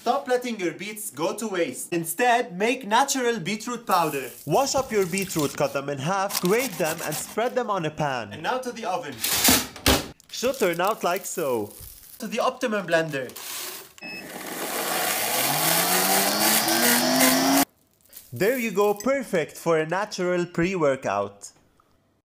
Stop letting your beets go to waste. Instead, make natural beetroot powder. Wash up your beetroot, cut them in half, grate them and spread them on a pan. And now to the oven. Should turn out like so. To the Optimum blender. There you go, perfect for a natural pre-workout.